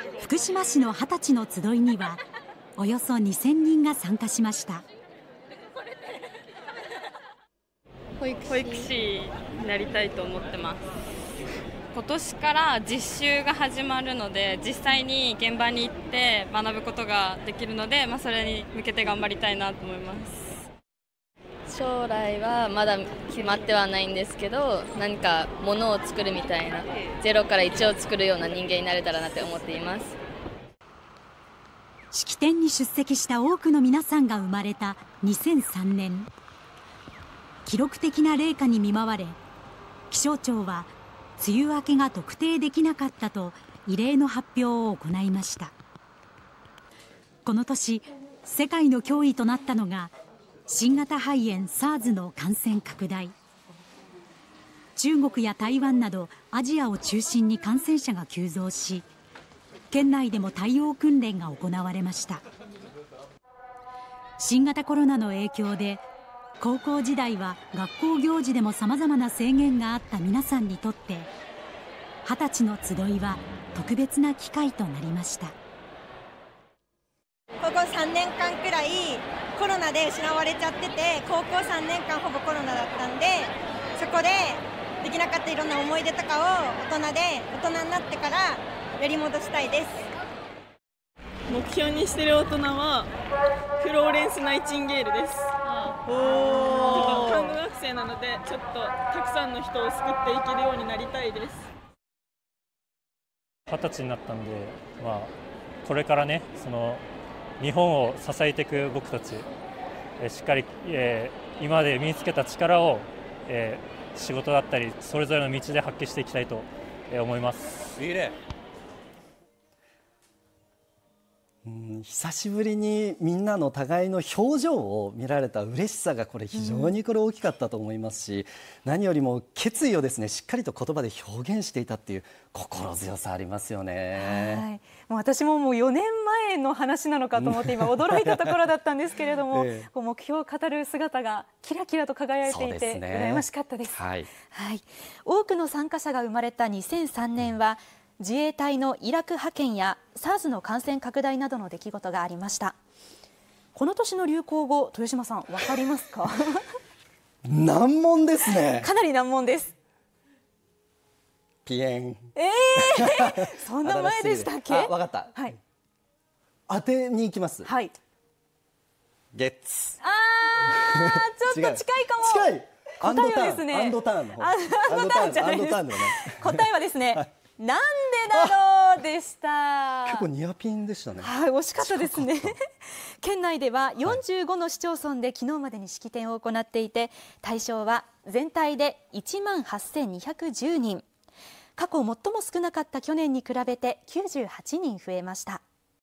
福島市の20歳の集いにはおよそ2000人が参加しました。 保育士になりたいと思ってます。今年から実習が始まるので、実際に現場に行って学ぶことができるので、それに向けて頑張りたいなと思います。 将来はまだ決まってはないんですけど、何かものを作るみたいな、0から1を作るような人間になれたらなって思っています。 式典に出席した多くの皆さんが生まれた2003年、記録的な冷夏に見舞われ、気象庁は梅雨明けが特定できなかったと異例の発表を行いました。この年、世界の脅威となったのが新型肺炎 SARS の感染拡大。中国や台湾などアジアを中心に感染者が急増し、県内でも対応訓練が行われました。新型コロナの影響で高校時代は学校行事でもさまざまな制限があった皆さんにとって、20歳の集いは特別な機会となりました。 高校3年間くらいコロナで失われちゃってて、高校3年間ほぼコロナだったんで、そこでできなかったいろんな思い出とかを大人になってからやり戻したいです。 目標にしている大人はフローレンス・ナイチンゲールです。看護学生なので、ちょっとたくさんの人を救っていけるようになりたいです。 20歳になったんで、これからね、日本を支えていく僕たち、しっかり、今まで身につけた力を、仕事だったりそれぞれの道で発揮していきたいと思います。いいね。 久しぶりにみんなの互いの表情を見られた嬉しさが非常に大きかったと思いますし、何よりも決意をですねしっかりと言葉で表現していたっていう心強さありますよね。 もう私も4年前の話なのかと思って今驚いたところだったんですけれども、目標を語る姿がキラキラと輝いていて羨ましかったです。多くの参加者が生まれた2003年は、自衛隊のイラク派遣や SARS の感染拡大などの出来事がありました。この年の流行語、豊島さん分かりますか？ 難問ですね。 かなり難問です。 ピエン。 そんな前でしたっけ？ 分かった。当てに行きます。ゲッツ。 ちょっと近いかも。 近い。アンドターン。 アンドターンの方。 アンドターンじゃないです。答えはですね、なんでだろうでした。 結構ニアピンでしたね。 惜しかったですね。県内では45の市町村で昨日までに式典を行っていて、対象は全体で18,210人。過去最も少なかった去年に比べて98人増えました。